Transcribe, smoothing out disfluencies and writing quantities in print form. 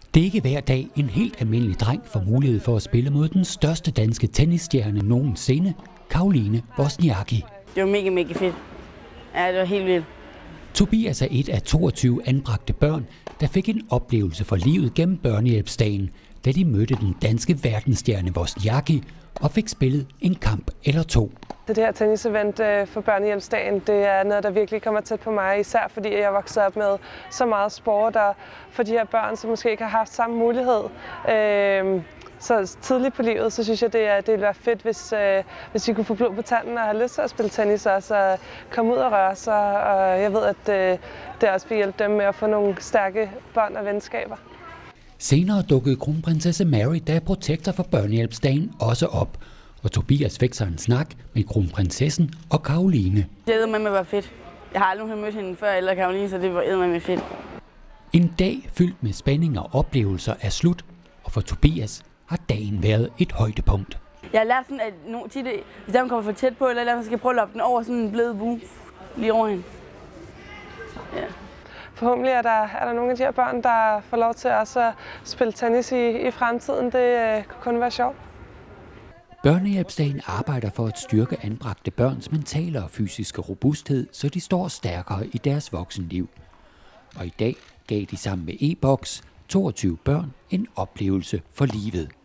Det er ikke hver dag, en helt almindelig dreng får mulighed for at spille mod den største danske tennisstjerne nogensinde, Caroline Wozniacki. Det var mega fedt. Ja, det var helt vildt. Tobias er et af 22 anbragte børn, der fik en oplevelse for livet gennem børnehjælpsdagen, da de mødte den danske verdensstjerne Wozniacki og fik spillet en kamp eller to. Det her tennisevent for børnehjælpsdagen, det er noget, der virkelig kommer tæt på mig, især fordi jeg voksede op med så meget sport, og for de her børn, som måske ikke har haft samme mulighed. Så tidligt på livet, så synes jeg, det ville være fedt, hvis vi kunne få blod på tanden og have lyst til at spille tennis også, og komme ud og røre sig. Og jeg ved, at det også vil hjælpe dem med at få nogle stærke bånd og venskaber. Senere dukkede kronprinsesse Mary, der er protektor for børnehjælpsdagen, også op. Og Tobias fik sig en snak med kronprinsessen og Caroline. Det var fedt. Jeg har aldrig mødt hende før, eller Caroline, så det var fedt. En dag fyldt med spænding og oplevelser er slut, og for Tobias har dagen været et højdepunkt. Jeg har lært sådan, at hvis man kommer for tæt på, eller så skal jeg prøve at loppe den over sådan en blød bue lige over hende. Ja. Forhåbentlig er der nogle af de her børn, der får lov til også at spille tennis i fremtiden. Det kunne kun være sjovt. Børnehjælpsdagen arbejder for at styrke anbragte børns mentale og fysiske robusthed, så de står stærkere i deres voksenliv. Og i dag gav de sammen med e-boks 22 børn en oplevelse for livet.